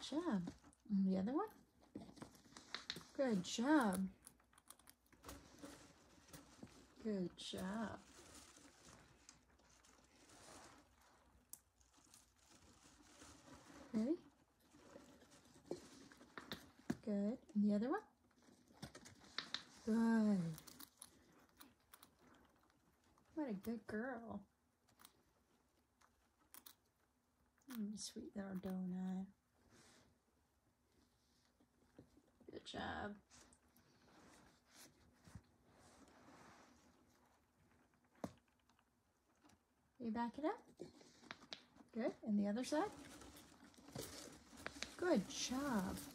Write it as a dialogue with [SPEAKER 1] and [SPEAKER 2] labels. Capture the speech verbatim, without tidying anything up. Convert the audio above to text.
[SPEAKER 1] job. And the other one. Good job. Good job. Ready? Good. And the other one? Good. What a good girl. Mm, sweet little donut. Good job. You back it up? Good. And the other side? Good job.